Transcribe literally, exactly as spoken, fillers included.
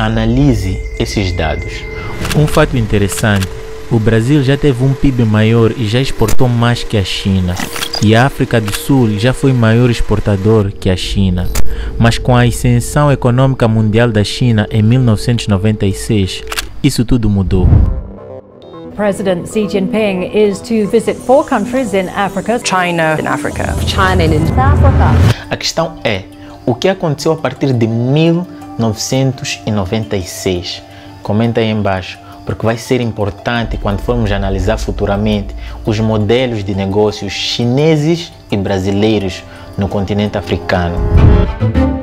Analise esses dados. Um fato interessante: o Brasil já teve um P I B maior e já exportou mais que a China. E a África do Sul já foi maior exportador que a China. Mas com a ascensão econômica mundial da China em mil novecentos e noventa e seis, isso tudo mudou. President Xi Jinping is to visit four countries in Africa. China in Africa. China in Africa. A questão é, o que aconteceu a partir de mil novecentos e noventa e seis? Comenta aí embaixo, porque vai ser importante quando formos analisar futuramente os modelos de negócios chineses e brasileiros no continente africano.